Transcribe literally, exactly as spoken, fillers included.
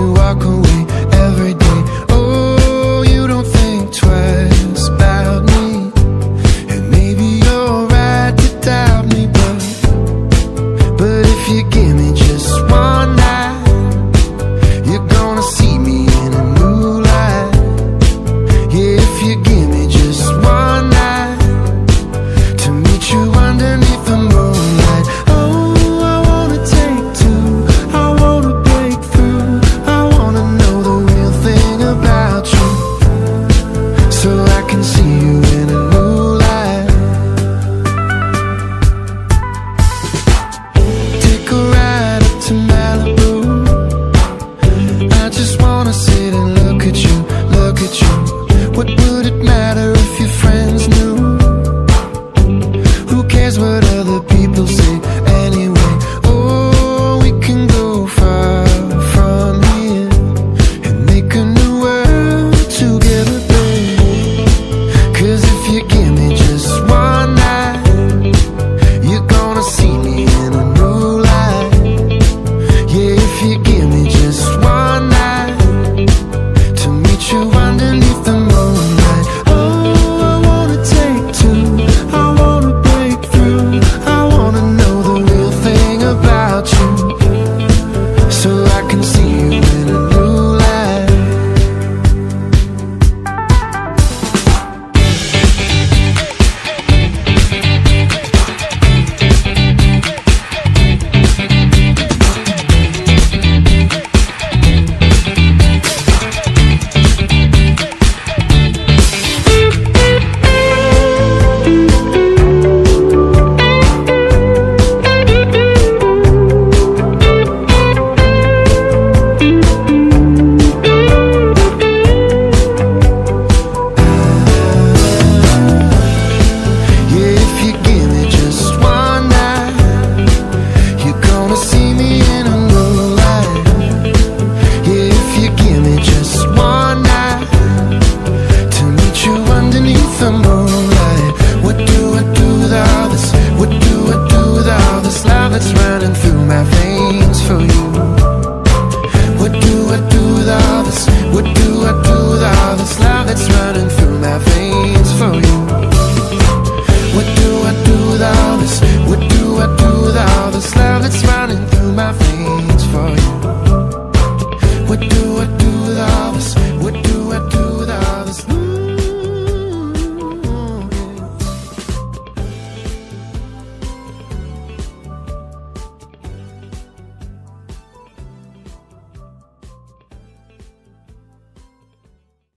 you walk away every day. Oh, you don't think twice about me, and maybe you're right to doubt me, but but if you give me just one night, you're gonna see me in a new light. Yeah, if you give me just one night to meet you underneath the moonlight. Oh, I wanna take two, I wanna break through, I wanna know the real thing about you, so I can see you in a new light. Take a ride up to Malibu, I just wanna sit and look at you, look at you. What would it matter if your friends knew? Who cares what other people say anyway? Oh, we can go far from here and make a new world together, babe. Cause if you give me just one night, you're gonna see me in a new light. Yeah, if you give me just one night to meet you underneath the moonlight. Oh, I wanna take two, I wanna break through, I wanna know the real thing about you, so I can see you in a new light. Yeah, if you give me just one night, you're gonna see me in a new light. Yeah, if you give me just one night to meet you underneath the moonlight. What do I do with all this? What do I do with all this love that's running through my veins for you? What do I do with all this? What do I do with all this love that's running through my veins for you? What do I do with all this? What do I do with all this love that's running through my veins for you? What do I do with all this?